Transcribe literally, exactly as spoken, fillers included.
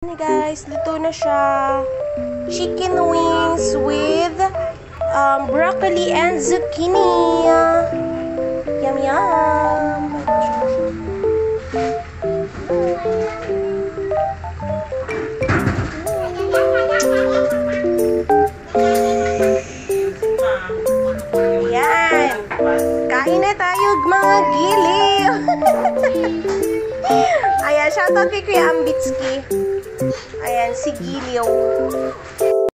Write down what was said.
Hey guys, luto na siya. Chicken wings with um, broccoli and zucchini. Yum yum. Ayan. Kain na tayo mga giliw. Ayan, shoutout kay Kuya Ambitski. Ayan, si Giliw.